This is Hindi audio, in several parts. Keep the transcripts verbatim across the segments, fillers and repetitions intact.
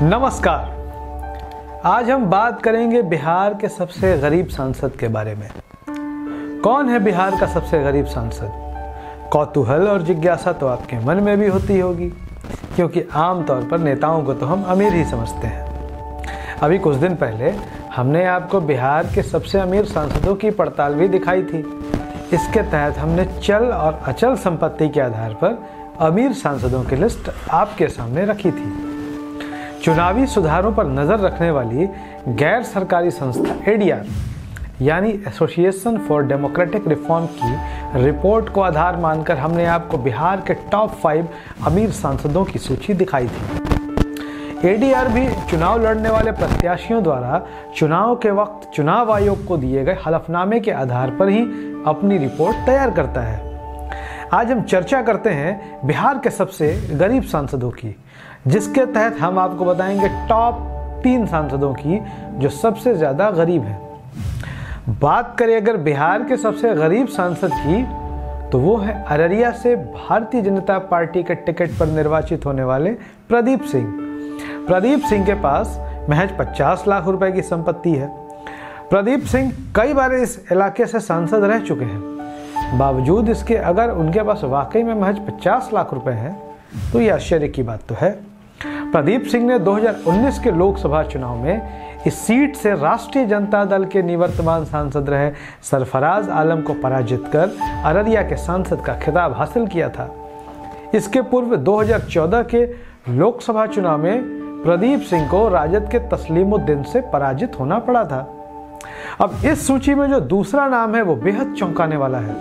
नमस्कार। आज हम बात करेंगे बिहार के सबसे गरीब सांसद के बारे में। कौन है बिहार का सबसे गरीब सांसद? कौतूहल और जिज्ञासा तो आपके मन में भी होती होगी, क्योंकि आमतौर पर नेताओं को तो हम अमीर ही समझते हैं। अभी कुछ दिन पहले हमने आपको बिहार के सबसे अमीर सांसदों की पड़ताल भी दिखाई थी। इसके तहत हमने चल और अचल संपत्ति के आधार पर अमीर सांसदों की लिस्ट आपके सामने रखी थी। चुनावी सुधारों पर नजर रखने वाली गैर सरकारी संस्था ए डी आर यानी एसोसिएशन फॉर डेमोक्रेटिक रिफॉर्म की रिपोर्ट को आधार मानकर हमने आपको बिहार के टॉप फाइव अमीर सांसदों की सूची दिखाई थी। ए डी आर भी चुनाव लड़ने वाले प्रत्याशियों द्वारा चुनाव के वक्त चुनाव आयोग को दिए गए हलफनामे के आधार पर ही अपनी रिपोर्ट तैयार करता है। आज हम चर्चा करते हैं बिहार के सबसे गरीब सांसदों की, जिसके तहत हम आपको बताएंगे टॉप तीन सांसदों की जो सबसे ज्यादा गरीब हैं। बात करें अगर बिहार के सबसे गरीब सांसद की, तो वो है अररिया से भारतीय जनता पार्टी के टिकट पर निर्वाचित होने वाले प्रदीप सिंह। प्रदीप सिंह के पास महज पचास लाख रुपए की संपत्ति है। प्रदीप सिंह कई बार इस इलाके से सांसद रह चुके हैं। बावजूद इसके अगर उनके पास वाकई में महज पचास लाख रुपए हैं, तो ये आश्चर्य की बात तो है। प्रदीप सिंह ने दो हज़ार उन्नीस के लोकसभा चुनाव में इस सीट से राष्ट्रीय जनता दल के निवर्तमान सांसद रहे सरफराज आलम को पराजित कर अररिया के सांसद का खिताब हासिल किया था। इसके पूर्व दो हज़ार चौदह के लोकसभा चुनाव में प्रदीप सिंह को राजद के तस्लीमुद्दीन से पराजित होना पड़ा था। अब इस सूची में जो दूसरा नाम है वो बेहद चौंकाने वाला है।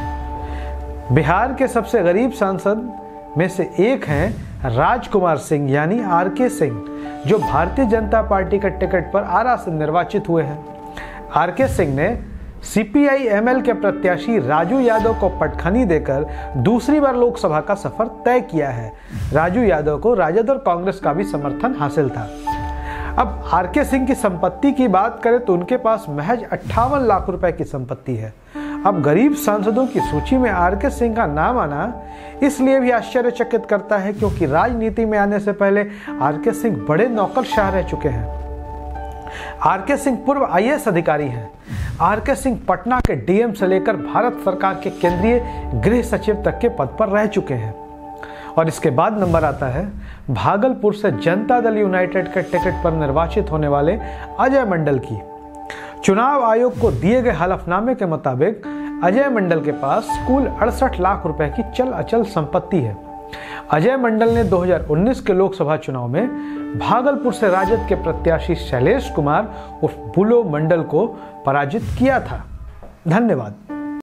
बिहार के सबसे गरीब सांसद में से एक हैं राजकुमार सिंह यानी आर के सिंह, जो भारतीय जनता पार्टी के टिकट पर आरा से निर्वाचित हुए हैं। आर के सिंह ने C P I M L के प्रत्याशी राजू यादव को पटखनी देकर दूसरी बार लोकसभा का सफर तय किया है। राजू यादव को राजद और कांग्रेस का भी समर्थन हासिल था। अब आर के सिंह की संपत्ति की बात करें तो उनके पास महज अट्ठावन लाख रुपए की संपत्ति है। अब गरीब सांसदों की सूची में आर के सिंह का नाम आना इसलिए भी आश्चर्यचकित करता है, क्योंकि राजनीति में आने से पहले आर के सिंह बड़े नौकरशाह रह चुके हैं। आर के सिंह पूर्व आई ए एस अधिकारी हैं। आर के सिंह पटना के डी एम से लेकर भारत सरकार के केंद्रीय गृह सचिव तक के पद पर रह चुके हैं। और इसके बाद नंबर आता है भागलपुर से जनता दल यूनाइटेड के टिकट पर निर्वाचित होने वाले अजय मंडल की। चुनाव आयोग को दिए गए हलफनामे के मुताबिक अजय मंडल के पास कुल अड़सठ लाख रुपए की चल अचल संपत्ति है। अजय मंडल ने दो हज़ार उन्नीस के लोकसभा चुनाव में भागलपुर से राजद के प्रत्याशी शैलेश कुमार उर्फ बुलो मंडल को पराजित किया था। धन्यवाद।